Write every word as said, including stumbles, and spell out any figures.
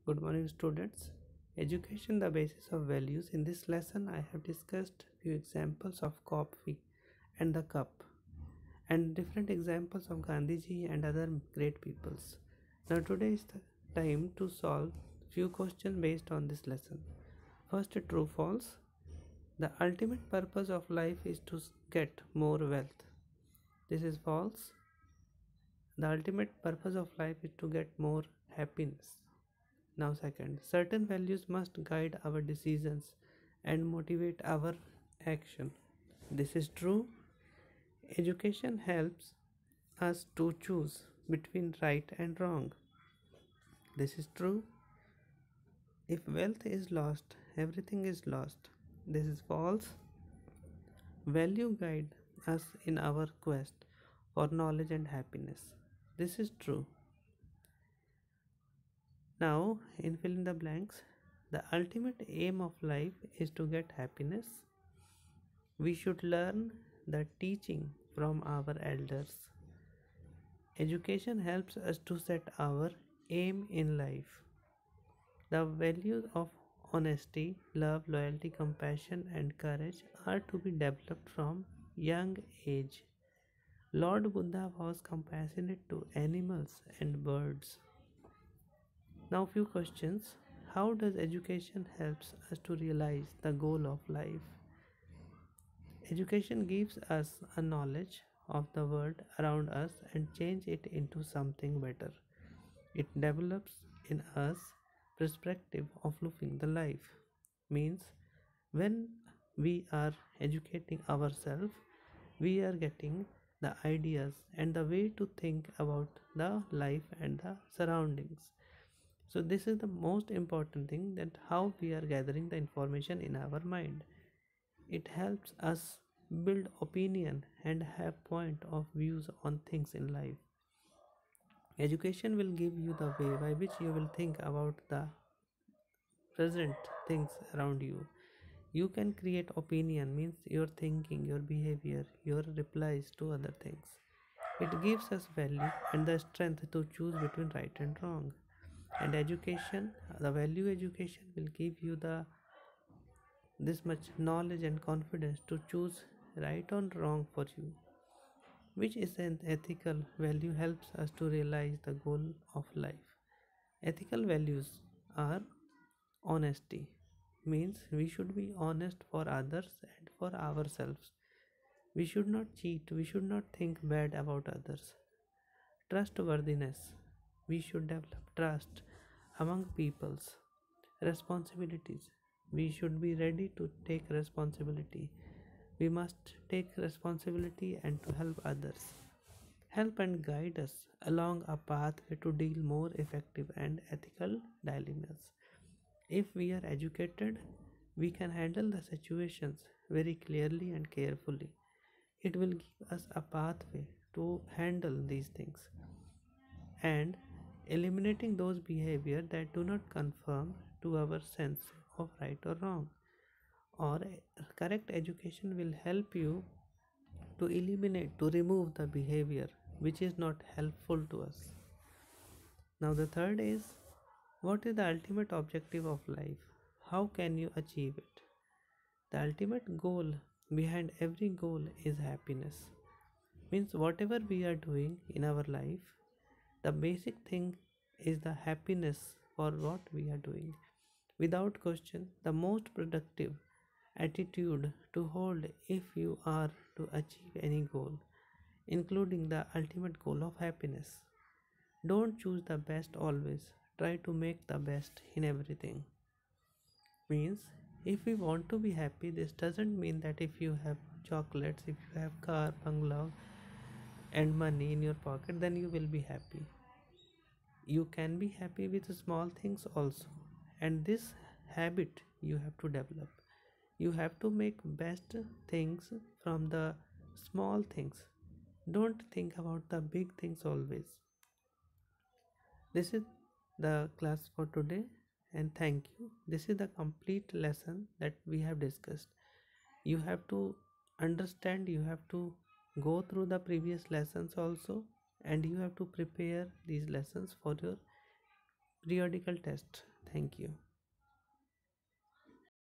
Good morning, students. Education, the basis of values. In this lesson, I have discussed few examples of coffee and the cup, and different examples of Gandhiji and other great peoples. Now, today is the time to solve few questions based on this lesson. First, true false. The ultimate purpose of life is to get more wealth. This is false. The ultimate purpose of life is to get more happiness. Now, second, certain values must guide our decisions and motivate our action. This is true. Education helps us to choose between right and wrong. This is true. If wealth is lost, everything is lost. This is false. Value guide us in our quest for knowledge and happiness. This is true. Now, in fill in the blanks, the ultimate aim of life is to get happiness. We should learn the teaching from our elders. Education helps us to set our aim in life. The values of honesty, love, loyalty, compassion, and courage are to be developed from young age. Lord Buddha was compassionate to animals and birds. Now, few questions. How does education helps us to realize the goal of life? Education gives us a knowledge of the world around us and change it into something better. It develops in us perspective of looking the life. Means when we are educating ourselves, we are getting the ideas and the way to think about the life and the surroundings. So this is the most important thing, that how we are gathering the information in our mind. It helps us build opinion and have point of views on things in life. Education will give you the way by which you will think about the present things around you. You can create opinion, means your thinking, your behavior, your replies to other things. It gives us value and the strength to choose between right and wrong. And education, the value education will give you the this much knowledge and confidence to choose right or wrong for you. Which is an ethical value helps us to realize the goal of life. Ethical values are honesty, means we should be honest for others and for ourselves. We should not cheat, we should not think bad about others. Trustworthiness, we should develop trust among peoples. Responsibilities, we should be ready to take responsibility. We must take responsibility and to help others. Help and guide us along a pathway to deal more effective and ethical dilemmas. If we are educated, we can handle the situations very clearly and carefully. It will give us a pathway to handle these things and eliminating those behavior that do not conform to our sense of right or wrong. Or correct education will help you to eliminate, to remove the behavior which is not helpful to us. Now, the third is, what is the ultimate objective of life? How can you achieve it? The ultimate goal behind every goal is happiness. Means whatever we are doing in our life, the basic thing is the happiness for what we are doing. Without question, the most productive attitude to hold if you are to achieve any goal, including the ultimate goal of happiness. Don't choose the best always, try to make the best in everything. Means if we want to be happy, this doesn't mean that if you have chocolates, if you have car, bungalow and money in your pocket, then you will be happy. You can be happy with small things also, and this habit you have to develop. You have to make best things from the small things. Don't think about the big things always. This is the class for today, and thank you. This is the complete lesson that we have discussed. You have to understand, you have to go through the previous lessons also, and you have to prepare these lessons for your periodical test. Thank you.